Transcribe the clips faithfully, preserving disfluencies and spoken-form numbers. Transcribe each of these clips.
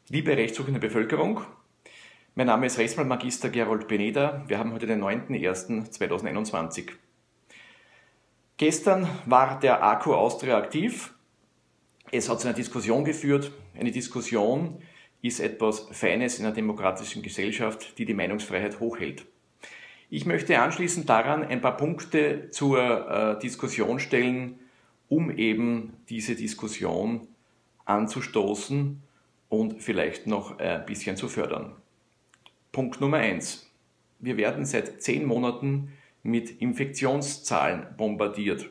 Liebe rechtssuchende Bevölkerung, mein Name ist Rechtsanwalt-Magister Gerold Beneder. Wir haben heute den neunten ersten zweitausendeinundzwanzig. Gestern war der A Q Austria aktiv. Es hat zu einer Diskussion geführt. Eine Diskussion ist etwas Feines in einer demokratischen Gesellschaft, die die Meinungsfreiheit hochhält. Ich möchte anschließend daran ein paar Punkte zur äh, Diskussion stellen, um eben diese Diskussion anzustoßen und vielleicht noch ein bisschen zu fördern. Punkt Nummer eins. Wir werden seit zehn Monaten mit Infektionszahlen bombardiert.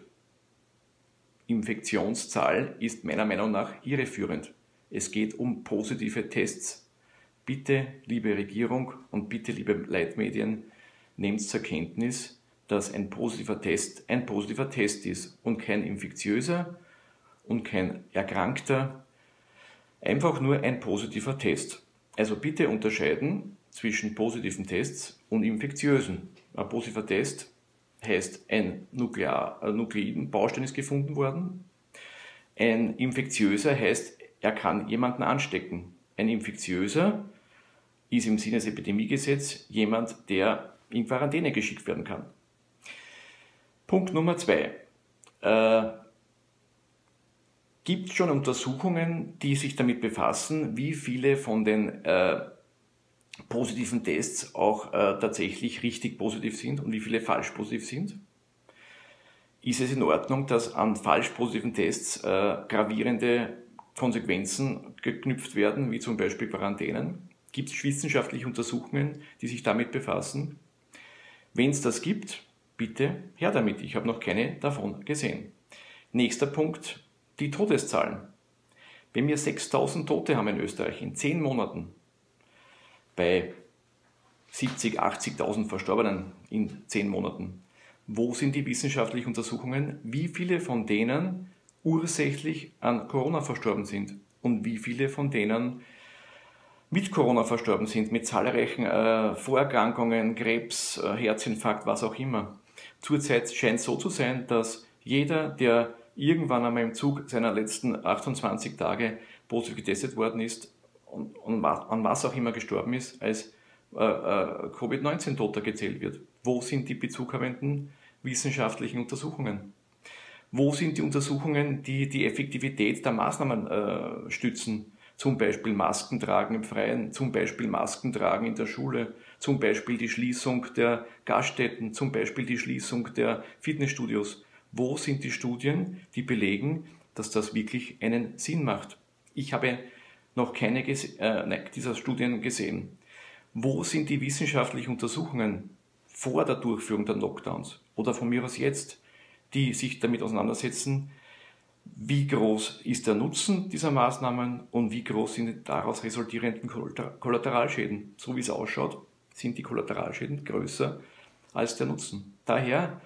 Infektionszahl ist meiner Meinung nach irreführend. Es geht um positive Tests. Bitte, liebe Regierung und bitte, liebe Leitmedien, nehmt zur Kenntnis, dass ein positiver Test ein positiver Test ist und kein infektiöser und kein erkrankter, einfach nur ein positiver Test. Also bitte unterscheiden zwischen positiven Tests und infektiösen. Ein positiver Test heißt, ein Nuklear, ein Nukleiden-Baustein ist gefunden worden. Ein infektiöser heißt, er kann jemanden anstecken. Ein infektiöser ist im Sinne des Epidemiegesetzes jemand, der in Quarantäne geschickt werden kann. Punkt Nummer zwei. Äh, Gibt es schon Untersuchungen, die sich damit befassen, wie viele von den äh, positiven Tests auch äh, tatsächlich richtig positiv sind und wie viele falsch positiv sind? Ist es in Ordnung, dass an falsch positiven Tests äh, gravierende Konsequenzen geknüpft werden, wie zum Beispiel Quarantänen? Gibt es wissenschaftliche Untersuchungen, die sich damit befassen? Wenn es das gibt, bitte her damit. Ich habe noch keine davon gesehen. Nächster Punkt. Die Todeszahlen. Wenn wir sechstausend Tote haben in Österreich in zehn Monaten, bei siebzig, achtzigtausend Verstorbenen in zehn Monaten, wo sind die wissenschaftlichen Untersuchungen, wie viele von denen ursächlich an Corona verstorben sind und wie viele von denen mit Corona verstorben sind, mit zahlreichen äh, Vorerkrankungen, Krebs, äh, Herzinfarkt, was auch immer. Zurzeit scheint es so zu sein, dass jeder, der irgendwann einmal im Zug seiner letzten achtundzwanzig Tage positiv getestet worden ist und, und an was auch immer gestorben ist, als äh, äh, Covid neunzehn Toter gezählt wird. Wo sind die bezughabenden wissenschaftlichen Untersuchungen? Wo sind die Untersuchungen, die die Effektivität der Maßnahmen äh, stützen? Zum Beispiel Masken tragen im Freien, zum Beispiel Masken tragen in der Schule, zum Beispiel die Schließung der Gaststätten, zum Beispiel die Schließung der Fitnessstudios. Wo sind die Studien, die belegen, dass das wirklich einen Sinn macht? Ich habe noch keine äh, dieser Studien gesehen. Wo sind die wissenschaftlichen Untersuchungen vor der Durchführung der Lockdowns oder von mir aus jetzt, die sich damit auseinandersetzen, wie groß ist der Nutzen dieser Maßnahmen und wie groß sind die daraus resultierenden Kollateralschäden? So wie es ausschaut, sind die Kollateralschäden größer als der Nutzen. Daher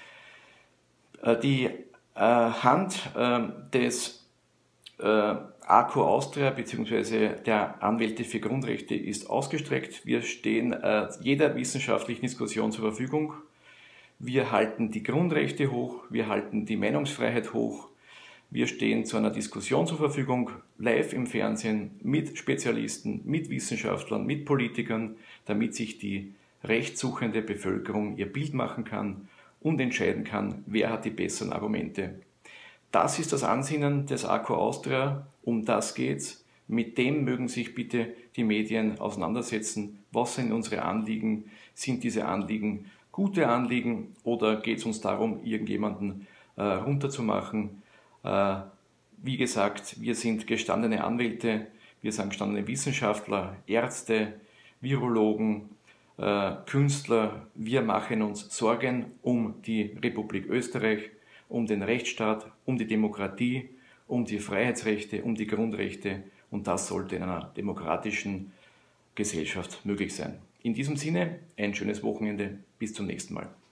die äh, Hand äh, des äh, A Q Austria bzw. der Anwälte für Grundrechte ist ausgestreckt. Wir stehen äh, jeder wissenschaftlichen Diskussion zur Verfügung. Wir halten die Grundrechte hoch, wir halten die Meinungsfreiheit hoch. Wir stehen zu einer Diskussion zur Verfügung, live im Fernsehen, mit Spezialisten, mit Wissenschaftlern, mit Politikern, damit sich die rechtssuchende Bevölkerung ihr Bild machen kann und entscheiden kann, wer hat die besseren Argumente. Das ist das Ansinnen des A Q Austria, um das geht's. Mit dem mögen sich bitte die Medien auseinandersetzen. Was sind unsere Anliegen? Sind diese Anliegen gute Anliegen oder geht es uns darum, irgendjemanden äh, runterzumachen? Äh, wie gesagt, wir sind gestandene Anwälte, wir sind gestandene Wissenschaftler, Ärzte, Virologen, Äh, Künstler, wir machen uns Sorgen um die Republik Österreich, um den Rechtsstaat, um die Demokratie, um die Freiheitsrechte, um die Grundrechte und das sollte in einer demokratischen Gesellschaft möglich sein. In diesem Sinne, ein schönes Wochenende, bis zum nächsten Mal.